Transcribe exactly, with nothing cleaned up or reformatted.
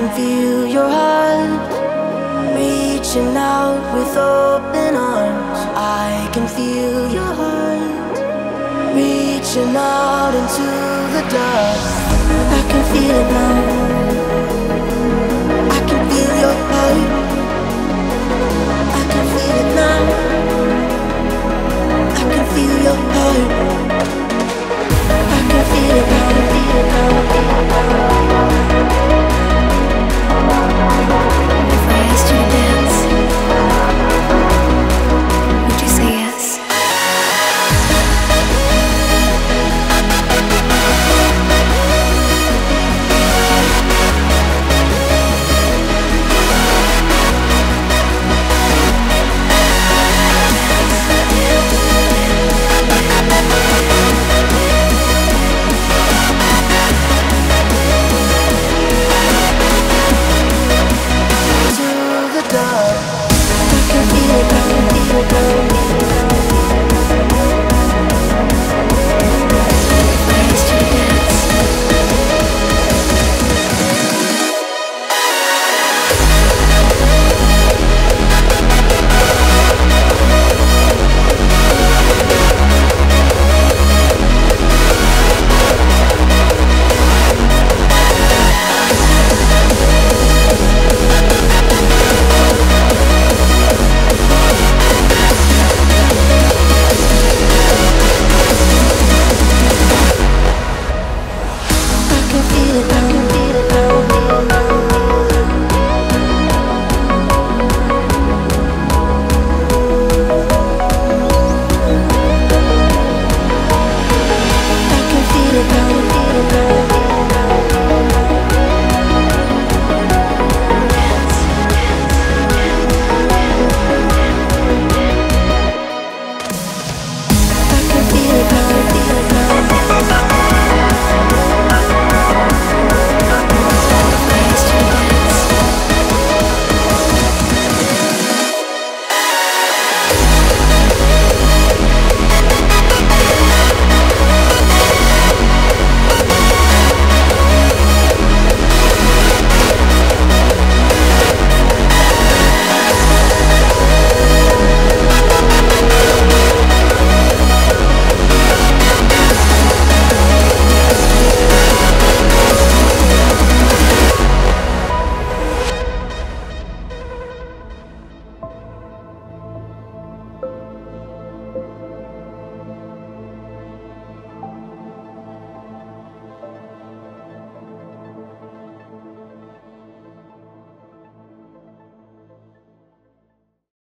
can feel your heart reaching out with open arms. I can feel your heart reaching out into the dark. I can feel it now. I can feel your heart. I can feel it now. I can feel your heart.